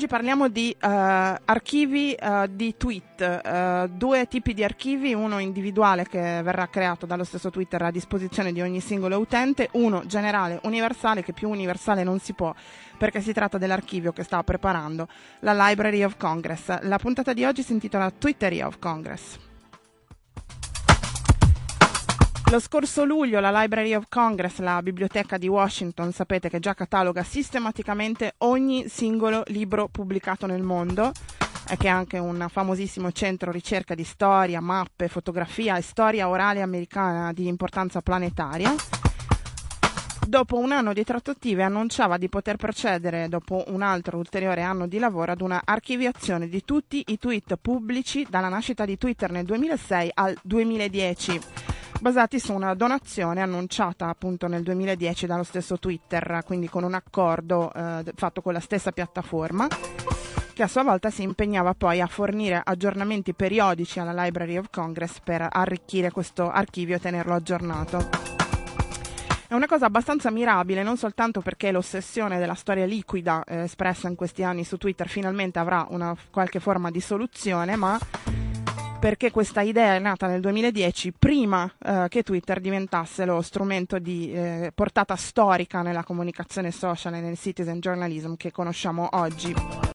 Oggi parliamo di archivi di tweet, due tipi di archivi, uno individuale che verrà creato dallo stesso Twitter a disposizione di ogni singolo utente, uno generale, universale, che più universale non si può, perché si tratta dell'archivio che sta preparando la Library of Congress. La puntata di oggi si intitola Twittery of Congress. Lo scorso luglio la Library of Congress, la biblioteca di Washington, sapete che già cataloga sistematicamente ogni singolo libro pubblicato nel mondo, che è anche un famosissimo centro ricerca di storia, mappe, fotografia e storia orale americana di importanza planetaria. Dopo un anno di trattative annunciava di poter procedere, dopo un altro ulteriore anno di lavoro, ad una archiviazione di tutti i tweet pubblici dalla nascita di Twitter nel 2006 al 2010. Basati su una donazione annunciata appunto nel 2010 dallo stesso Twitter, quindi con un accordo fatto con la stessa piattaforma, che a sua volta si impegnava poi a fornire aggiornamenti periodici alla Library of Congress per arricchire questo archivio e tenerlo aggiornato. È una cosa abbastanza mirabile, non soltanto perché l'ossessione della storia liquida espressa in questi anni su Twitter finalmente avrà una qualche forma di soluzione, ma perché questa idea è nata nel 2010, prima che Twitter diventasse lo strumento di portata storica nella comunicazione social e nel citizen journalism che conosciamo oggi.